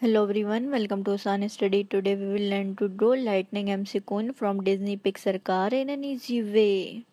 Hello everyone, welcome to Sun Study. Today we will learn to draw lightning MC Coon from Disney Pixar car in an easy way.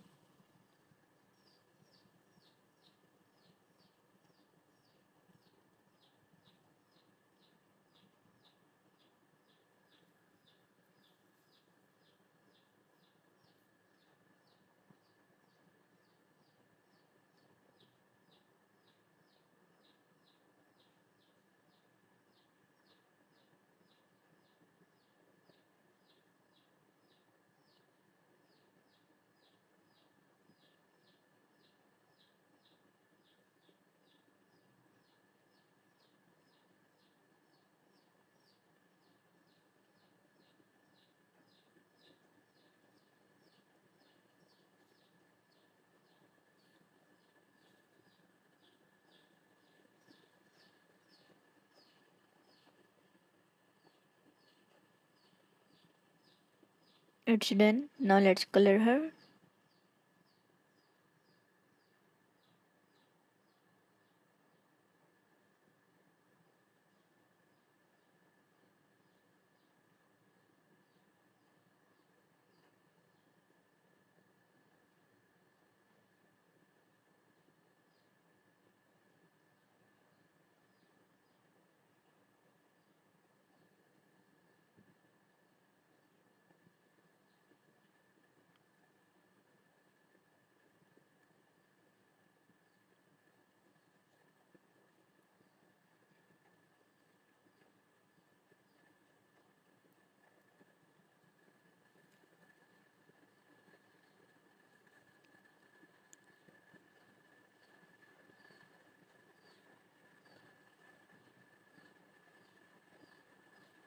It's done. Now let's color her.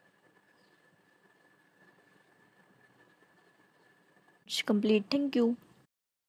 It's complete. Thank you.